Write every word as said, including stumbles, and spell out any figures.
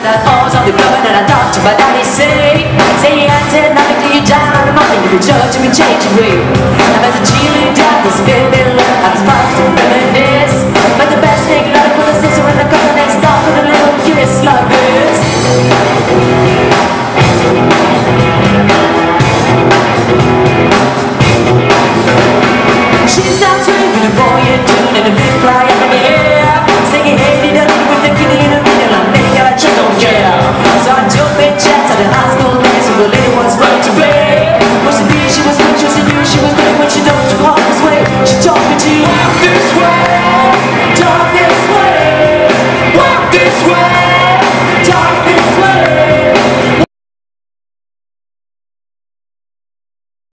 that O's on the blowing and I talk to my daddy, say, say he answered nothing till you down on the morning, you can judge him and change your way. Now as a cheerleader, this baby love, I was fast to reminisce, but the best thing